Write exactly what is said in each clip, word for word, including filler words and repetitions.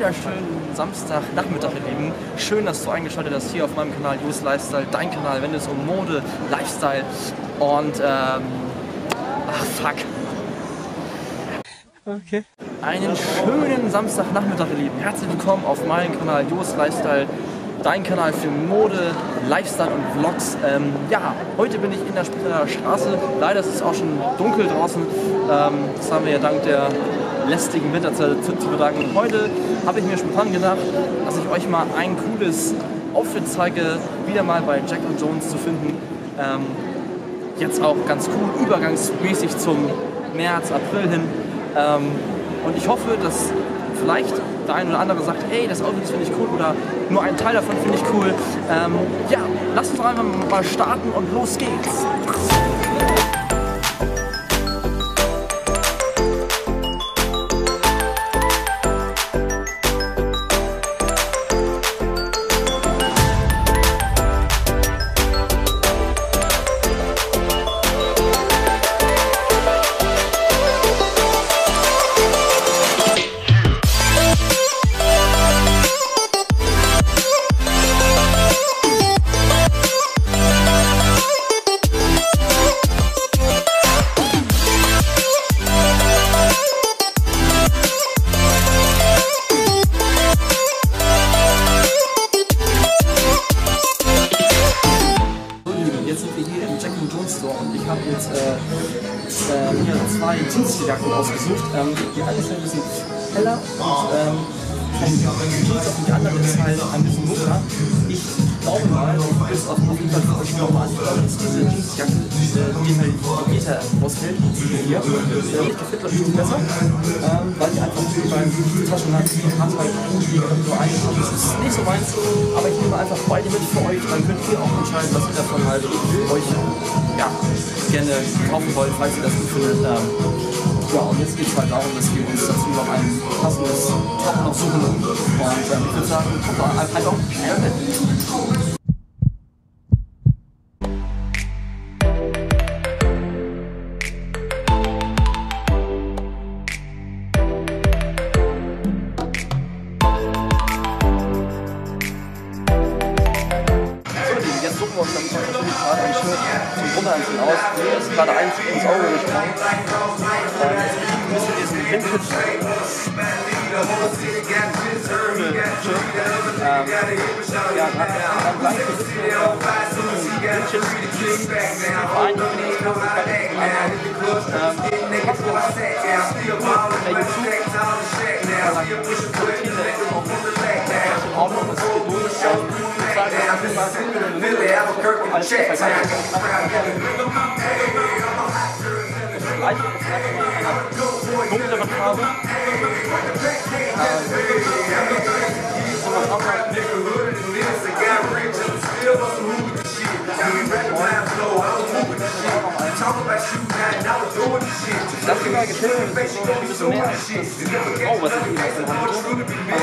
wunderschönen Samstagnachmittag, ihr Lieben. Schön, dass du eingeschaltet hast hier auf meinem Kanal Jo's Lifestyle, dein Kanal, wenn es um Mode, Lifestyle und ähm, ach fuck. Okay. Einen schönen Samstagnachmittag, ihr Lieben. Herzlich willkommen auf meinem Kanal Jo's Lifestyle, dein Kanal für Mode, Lifestyle und Vlogs. Ähm, ja, heute bin ich in der Spitaler Straße. Leider ist es auch schon dunkel draußen. Ähm, das haben wir ja dank der lästigen Winterzeit zu, zu bedanken. Und heute habe ich mir spontan gedacht, dass ich euch mal ein cooles Outfit zeige, wieder mal bei Jack and Jones zu finden. Ähm, jetzt auch ganz cool, übergangsmäßig zum März, April hin. Ähm, und ich hoffe, dass vielleicht der eine oder andere sagt, hey, das Outfit finde ich cool oder nur ein Teil davon finde ich cool. Ähm, ja, lasst uns doch einfach mal starten und los geht's. Und ich habe jetzt äh, äh, hier zwei Jeansjacken ausgesucht. Ähm, die eine ist ein bisschen heller und ähm, vom Jeans auf die andere ist halt ein bisschen dunkler. Ich glaube mal, bis auf jeden Fall für euch nochmal an, ich glaube, dass diese Jeansjacke, äh, die halt die Meter ausfällt, hier, äh, mich gefällt glaube ich viel besser, ähm, weil die einfach beim Taschen hat, die hat halt die so eine, das ist nicht so meins, aber ich nehme einfach beide mit für euch, dann könnt ihr auch entscheiden, was ihr davon halt euch ja, gerne kaufen wollt, falls ihr das gut findet. Ähm, ja, und jetzt geht es halt darum, dass wir uns dazu noch ein passendes Top noch suchen. Und ähm, ich würde sagen, halt auch schnell mit. Jetzt suchen wir uns dann natürlich gerade einen Schnitt zum Runteranziehen aus. Mir ist gerade eins ins Auge gesprungen. Ähm, es gibt ein bisschen diesen Vintage ähm, ja, hat dann gleich ein bisschen Vintage Verein, finde ich, das ist halt ein ähm, passt uns vielleicht zu. In Ordnung, es geht durch. Alles dunklere Farbe. Das hier mal gefällt mir ein bisschen mehr als das oh, was ich eben aus der Hand tue.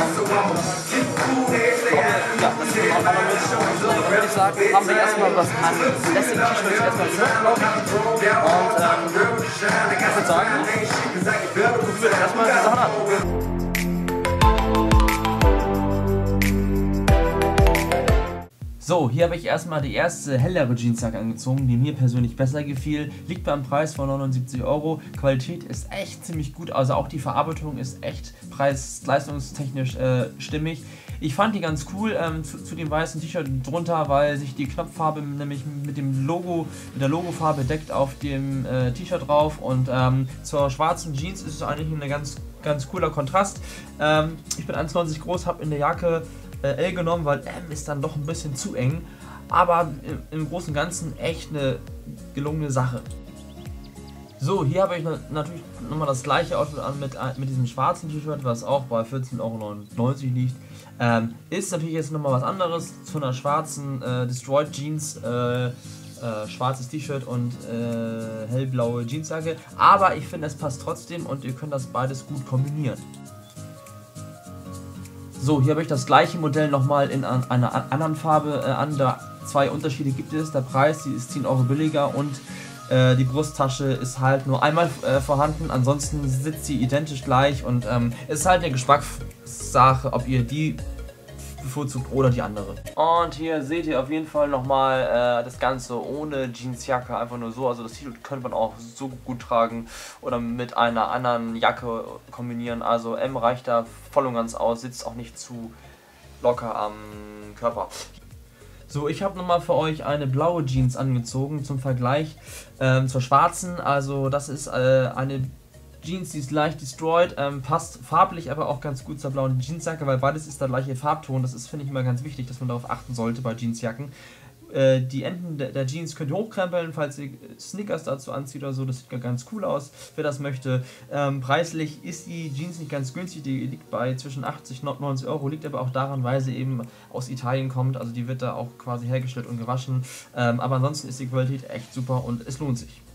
Ja, das ist auch mal mit. Würde ich sagen, haben wir erstmal was an lässigen T-Shirts erstmal gemacht, glaube ich. Und ähm, ich würde sagen, gucken wir erstmal die Sachen an. So, hier habe ich erstmal die erste hellere Jeansjacke angezogen, die mir persönlich besser gefiel. Liegt beim Preis von neunundsiebzig Euro. Qualität ist echt ziemlich gut, also auch die Verarbeitung ist echt preis-leistungstechnisch äh, stimmig. Ich fand die ganz cool ähm, zu, zu dem weißen T-Shirt drunter, weil sich die Knopffarbe nämlich mit dem Logo, mit der Logofarbe deckt auf dem äh, T-Shirt drauf und ähm, zur schwarzen Jeans ist es eigentlich ein ganz, ganz cooler Kontrast. Ähm, ich bin eins neunzig groß, habe in der Jacke L genommen, weil M ist dann doch ein bisschen zu eng, aber im, im Großen und Ganzen echt eine gelungene Sache. So, hier habe ich natürlich nochmal das gleiche Outfit an mit, mit diesem schwarzen T-Shirt, was auch bei vierzehn Euro neunundneunzig liegt. Ähm, ist natürlich jetzt nochmal was anderes zu einer schwarzen äh, Destroyed Jeans, äh, äh, schwarzes T-Shirt und äh, hellblaue Jeansjacke, aber ich finde, es passt trotzdem und ihr könnt das beides gut kombinieren. So, hier habe ich das gleiche Modell nochmal in einer anderen Farbe äh, an. Da zwei Unterschiede gibt es. Der Preis, die ist zehn Euro billiger und Äh, die Brusttasche ist halt nur einmal äh, vorhanden, ansonsten sitzt sie identisch gleich und ähm, es ist halt eine Geschmackssache, ob ihr die bevorzugt oder die andere. Und hier seht ihr auf jeden Fall nochmal äh, das Ganze ohne Jeansjacke, einfach nur so. Also das T-Shirt könnte man auch so gut tragen oder mit einer anderen Jacke kombinieren. Also M reicht da voll und ganz aus, sitzt auch nicht zu locker am Körper. So, ich habe nochmal für euch eine blaue Jeans angezogen zum Vergleich ähm, zur schwarzen. Also das ist äh, eine Jeans, die ist leicht destroyed, ähm, passt farblich aber auch ganz gut zur blauen Jeansjacke, weil beides ist der gleiche Farbton. Das ist, finde ich, immer ganz wichtig, dass man darauf achten sollte bei Jeansjacken. Äh, die Enden der, der Jeans könnt ihr hochkrempeln, falls ihr Sneakers dazu anzieht oder so. Das sieht ganz cool aus, wer das möchte. Ähm, preislich ist die Jeans nicht ganz günstig, die liegt bei zwischen achtzig und neunzig Euro, liegt aber auch daran, weil sie eben aus Italien kommt. Also die wird da auch quasi hergestellt und gewaschen. Ähm, aber ansonsten ist die Qualität echt super und es lohnt sich.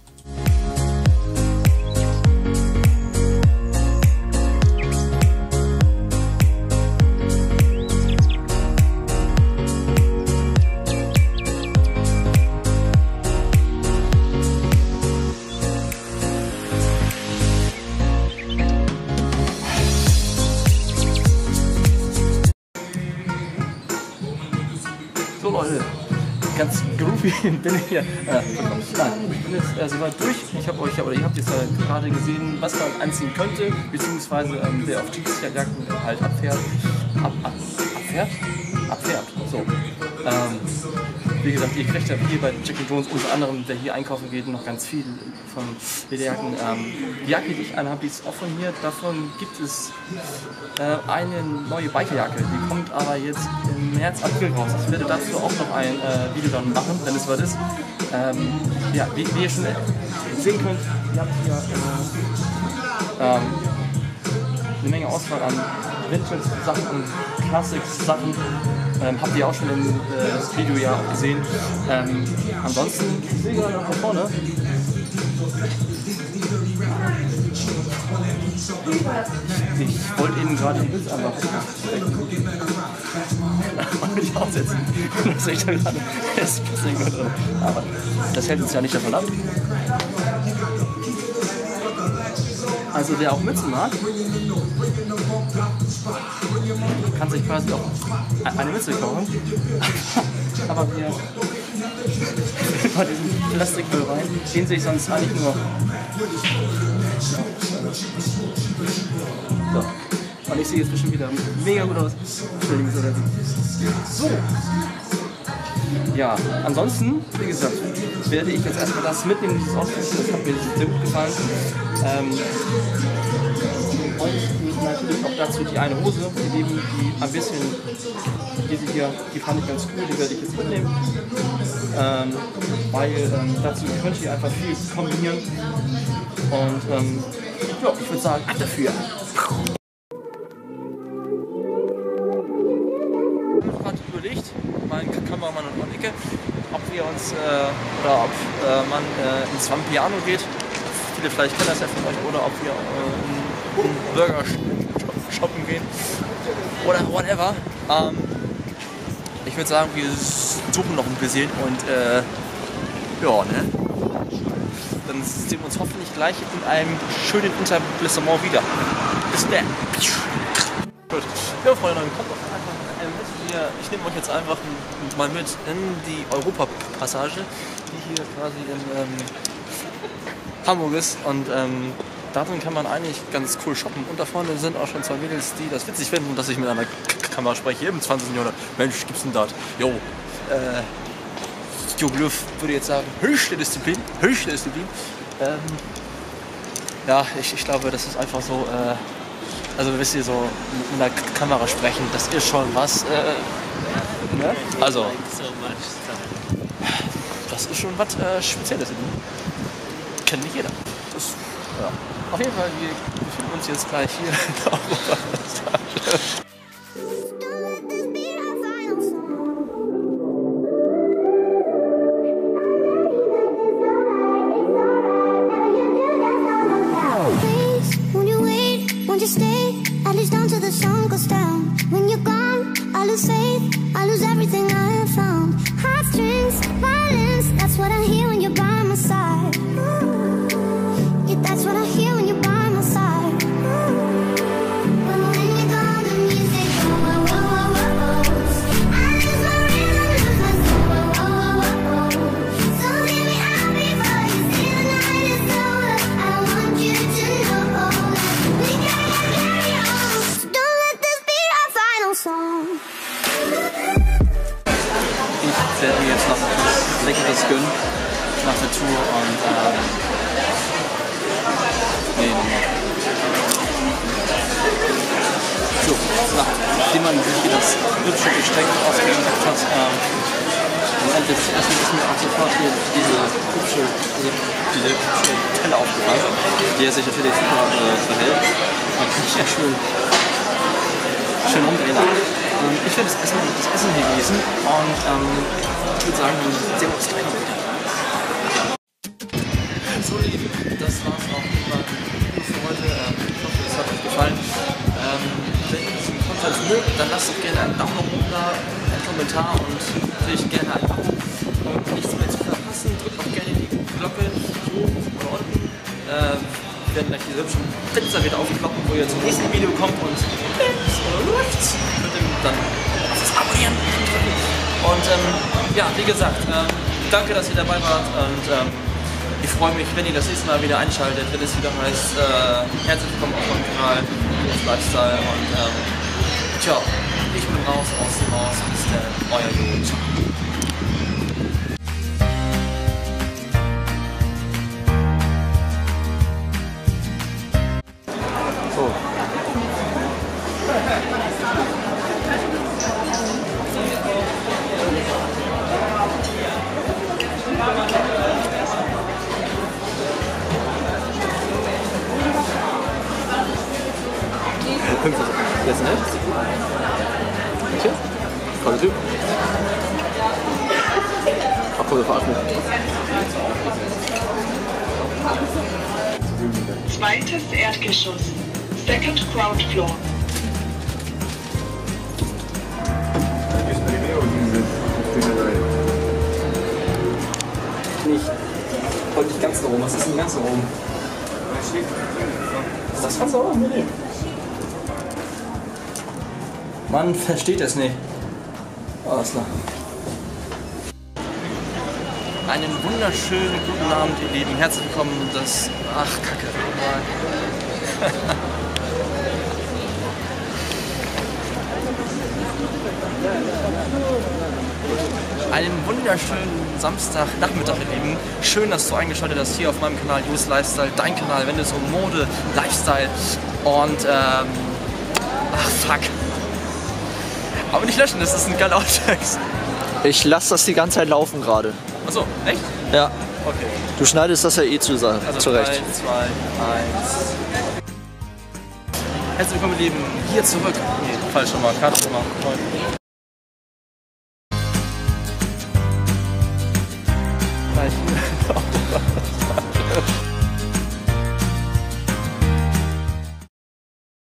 So Leute, ganz groovy bin ich hier. Äh, nein, ich bin jetzt äh, soweit durch. Ich habe euch, oder ihr habt jetzt äh, gerade gesehen, was man anziehen könnte, beziehungsweise ähm, wer auf Jeansjacken halt abfährt. Ab, ab, abfährt? Abfährt. So. Ähm, wie gesagt, ihr kriegt ja hier bei Jack and Jones unter anderem, der hier einkaufen geht, noch ganz viel von Lederjacken. Ähm, die Jacke, die ich anhabe, die ist auch von hier. Davon gibt es äh, eine neue Bikerjacke. Die kommt aber jetzt im März, April raus. Ich werde dazu auch noch ein äh, Video dann machen, wenn es was ist. Ähm, ja, wie, wie ihr schon sehen könnt, ihr habt hier äh, ähm, eine Menge Auswahl an Vintage-Sachen und Classics-Sachen. Ähm, habt ihr auch schon im äh, Video ja auch gesehen. Ähm, ansonsten, ich sehe gerade noch vorne. Ich wollte eben gerade ein Bild einfach nicht aufsetzen. Das sehe ich da gerade. Das aber das hält uns ja nicht davon ab. Also wer auch Mützen mag, kann sich quasi auch eine Mütze kaufen. Aber wir bei diesem Plastikmüll rein, den sehe ich sonst eigentlich nur. So. Und ich sehe jetzt bestimmt wieder mega gut aus. So. Ja, ansonsten, wie gesagt, werde ich jetzt erstmal das mitnehmen, dieses Outfit. Das hat mir sehr gut gefallen. Ähm, und natürlich auch dazu die eine Hose, die neben die ein bisschen, diese hier, die fand ich ganz cool, die werde ich jetzt mitnehmen. Ähm, weil ähm, dazu könnt ihr einfach viel kombinieren. Und ähm, ja, ich würde sagen, ab dafür. Ich habe gerade überlegt, mein Kameramann und Manneke, ob wir uns äh, oder ob äh, man äh, ins Vampiano geht. Viele vielleicht kennen das ja von euch, oder ob wir äh, einen Burger shoppen gehen oder whatever. Ähm, ich würde sagen, wir suchen noch ein bisschen und äh, ja, ne? Dann sehen wir uns hoffentlich gleich in einem schönen Etablissement wieder. Bis dann. Gut. Ja, Freunde, dann kommt doch einfach mit. Hier, ich nehme euch jetzt einfach mal mit in die Europa-Passage, die hier quasi in ähm, Hamburg ist. Und ähm, darin kann man eigentlich ganz cool shoppen. Und da vorne sind auch schon zwei Mädels, die das witzig finden, dass ich mit einer K Kamera spreche. Im zwanzigsten Jahrhundert. Mensch, gibt's denn das? Jo. Äh, Jogi Löw würde jetzt sagen, höchste Disziplin. Höchste Disziplin. Ähm, ja, ich, ich glaube, das ist einfach so. Äh, Also wisst ihr, so mit einer Kamera sprechen, das ist schon was, äh, ne? Also, das ist schon was äh, Spezielles. Kennt nicht jeder. Das, ja. Auf jeden Fall, wir befinden uns jetzt gleich hier in der Europa-Passage. Faith, I lose everything I have found. Heartstrings, violence, that's what I hear when you're by my side. Ich werde mir jetzt noch etwas Leckeres gönnen nach der Tour und ähm, nee, nee. So, nachdem man sich hier das hübsche Gesteck ausgesucht hat, ähm, und das erste ist mir auch sofort hier diese hübsche, diese, diese hübsche Teller aufgefallen, die er sich natürlich super äh, verhält. Man kann ja schön, schön rumdrehen. Ähm, ich werde das Essen, das Essen hier genießen und ähm, ich würde sagen, wir sehen uns gleich noch wieder. So, ihr Lieben, das war's auch für heute. Ähm, ich hoffe, es hat euch gefallen. Ähm, wenn ihr diesen Content mögt, dann lasst doch gerne einen Daumen nach oben da, einen Kommentar und natürlich gerne ein Abo. Um nichts mehr zu verpassen, drückt auch gerne die Glocke hier oben oder unten. Ähm, wir werden gleich diese hübschen Pizza wieder aufkloppen, wo ihr zum nächsten Video kommt und links oder rechts könnt ihr dann auf das Abonnieren drücken. Und ähm, ja, wie gesagt, ähm, danke, dass ihr dabei wart und ähm, ich freue mich, wenn ihr das nächste Mal wieder einschaltet, wenn es wieder heißt, äh, herzlich willkommen auf meinem Kanal, Jo's Lifestyle und ähm, tja, ich bin raus aus dem Haus, bis dann, euer Jo, ciao. So. Jetzt nicht? Welche? Tolle Typ. Ach komm, wir verarschen mich. Zweites Erdgeschoss. Second Ground Floor. Nicht. Heute nicht ganz da oben. Was ist denn ganz da oben? Ist das ganz da oben? Nee. Man versteht es nicht. Oh, ist klar. Einen wunderschönen guten Abend, ihr Lieben. Herzlich willkommen. Das. Ach, Kacke. Einen wunderschönen Samstagnachmittag, ihr Lieben. Schön, dass du eingeschaltet hast hier auf meinem Kanal Jo's Lifestyle, dein Kanal, wenn es um Mode, Lifestyle und ähm. Ach, fuck. Aber nicht löschen, das ist ein geiler Outtext. Ich lasse das die ganze Zeit laufen gerade. Achso, echt? Ja. Okay. Du schneidest das ja eh zusammen. Also zurecht. drei, zwei, eins. Herzlich willkommen, ihr Lieben, hier zurück. Nee, falsch nochmal. Karte nochmal.